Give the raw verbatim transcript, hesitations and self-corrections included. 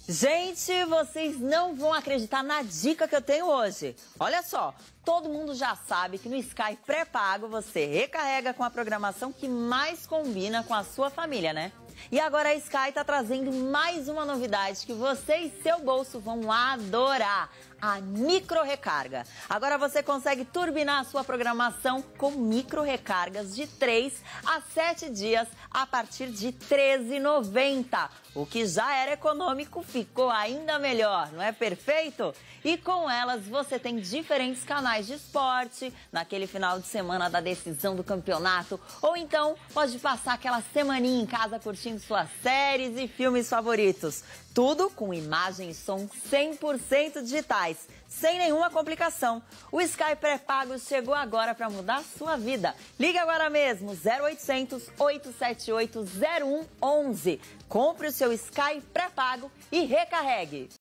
Gente, vocês não vão acreditar na dica que eu tenho hoje. Olha só, todo mundo já sabe que no Sky pré-pago você recarrega com a programação que mais combina com a sua família, né? E agora a Sky tá trazendo mais uma novidade que você e seu bolso vão adorar. A micro recarga. Agora você consegue turbinar a sua programação com micro recargas de três a sete dias a partir de treze reais e noventa centavos. O que já era econômico ficou ainda melhor, não é perfeito? E com elas você tem diferentes canais de esporte, naquele final de semana da decisão do campeonato, ou então pode passar aquela semaninha em casa curtindo suas séries e filmes favoritos. Tudo com imagem e som cem por cento digitais, sem nenhuma complicação. O Sky pré-pago chegou agora para mudar a sua vida. Ligue agora mesmo, zero oitocentos, oito sete oito, zero um um um. Compre o seu Sky pré-pago e recarregue.